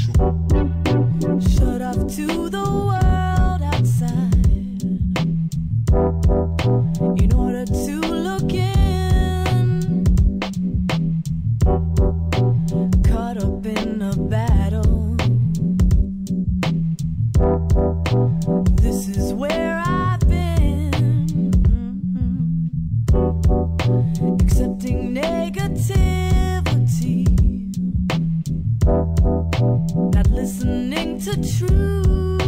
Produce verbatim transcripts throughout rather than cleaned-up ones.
Shut off to the world outside in order to look in. Caught up in a battle. This is where I've been. Accepting negativity, not listening to truth.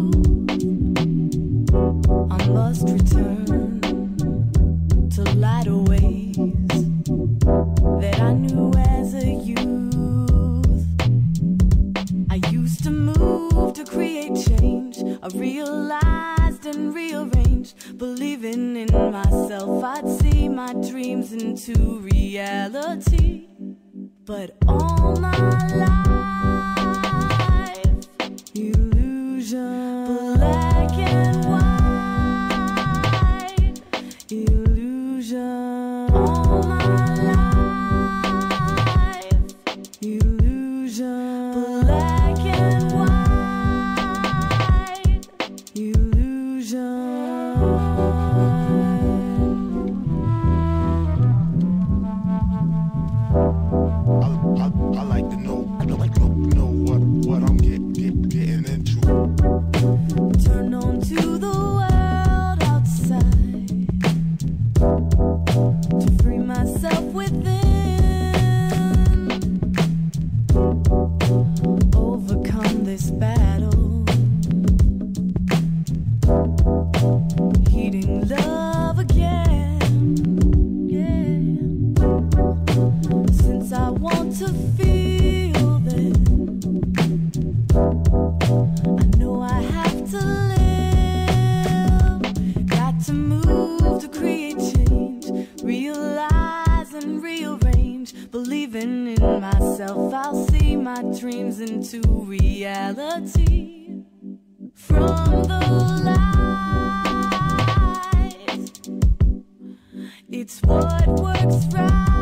I must return to lighter ways that I knew as a youth. I used to move to create change. I realized and rearranged, believing in myself I'd see my dreams into reality. But all my life, illusion, black and white, illusion. All my life, illusion, black and white, illusion. I, I like to know, know, know what, what I'm get, get, getting into. Turn on to the world outside to free myself within. Overcome this battle, heeding love again. Yeah. Since I want to feel then, I know I have to live. Got to move to create change, realize and rearrange. Believing in myself, I'll see my dreams into reality. From the light, it's what works right.